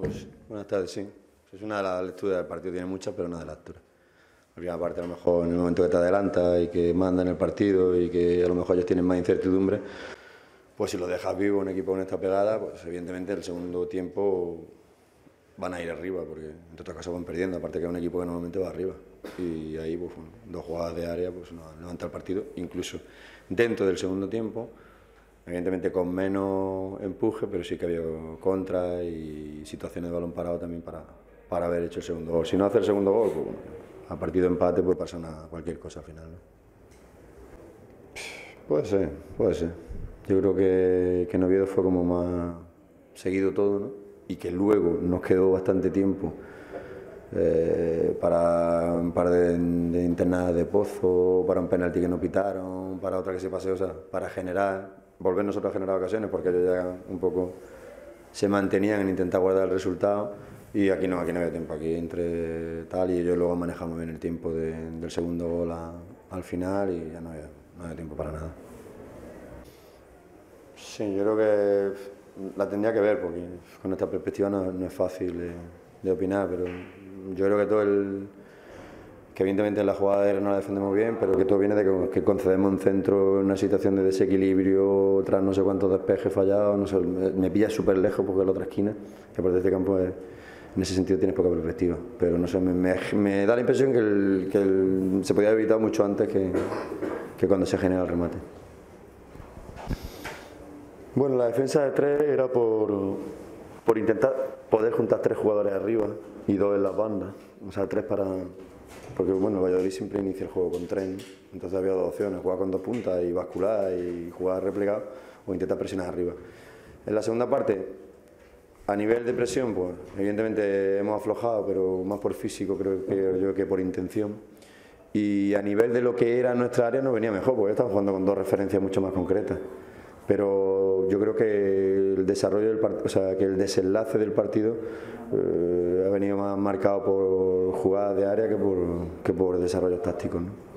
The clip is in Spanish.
Pues buenas tardes, sí. Es una de las lecturas del partido, tiene muchas, pero una de las lecturas. La primera parte, a lo mejor en el momento que te adelanta y que manda en el partido y que a lo mejor ellos tienen más incertidumbre, pues si lo dejas vivo un equipo con esta pegada, pues evidentemente el segundo tiempo van a ir arriba, porque entre otras cosas van perdiendo, aparte que es un equipo que normalmente va arriba. Y ahí, pues, bueno, dos jugadas de área, pues nos levanta el partido, incluso dentro del segundo tiempo. Evidentemente con menos empuje, pero sí que había contra y situaciones de balón parado también para haber hecho el segundo gol. Si no hace el segundo gol, pues, bueno, a partido de empate puede pasar cualquier cosa al final, ¿no? Puede ser, puede ser. Yo creo que en Oviedo fue como más seguido todo, ¿no? Y que luego nos quedó bastante tiempo para un par de internadas de Pozo, para un penalti que no pitaron, para otra que se pasó, o sea, para volver nosotros a generar ocasiones, porque ellos ya un poco se mantenían en intentar guardar el resultado, y aquí no había tiempo, aquí entre tal y ellos luego manejamos bien el tiempo del segundo gol al final y ya no había tiempo para nada. Sí, yo creo que la tendría que ver, porque con esta perspectiva no es fácil de opinar, pero yo creo que evidentemente en la jugada aérea no la defendemos bien, pero que todo viene de que concedemos un centro en una situación de desequilibrio tras no sé cuántos despejes fallados, no sé, me pilla súper lejos porque es la otra esquina, que por este campo en ese sentido tienes poca perspectiva, pero no sé, me da la impresión que se podía haber evitado mucho antes que cuando se genera el remate. Bueno, la defensa de tres era por intentar poder juntar tres jugadores arriba y dos en las bandas, o sea, tres porque bueno, el Valladolid siempre inicia el juego con tres, ¿no? Entonces había dos opciones, jugar con dos puntas y bascular y jugar replegado o intentar presionar arriba. En la segunda parte, a nivel de presión, pues evidentemente hemos aflojado, pero más por físico creo yo que por intención. Y a nivel de lo que era nuestra área nos venía mejor, porque estamos jugando con dos referencias mucho más concretas. Pero yo creo que el desarrollo del partido, o sea, que el desenlace del partido ha venido más marcado por jugadas de área que por desarrollos tácticos, ¿no?